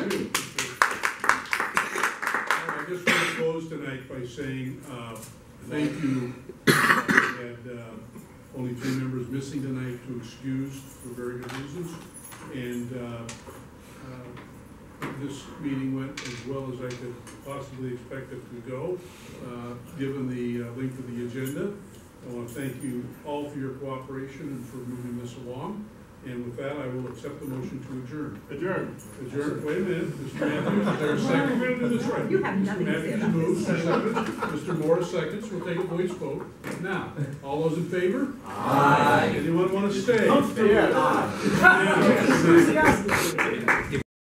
I just want to close tonight by saying uh, thank you. We had uh, only three members missing tonight to excuse for very good reasons. And uh, uh, this meeting went as well as I could possibly expect it to go, uh, given the uh, length of the agenda. I want to thank you all for your cooperation and for moving this along. And with that, I will accept the motion to adjourn. Adjourn. Adjourn, wait a minute, Mister Matthews, is there a second? We're gonna do this right. You have nothing to say Mister about Matthews this. moves, second. Mister Morris seconds, we'll take a voice vote. Now, all those in favor? Aye. Anyone want to stay? Don't stay. Yeah.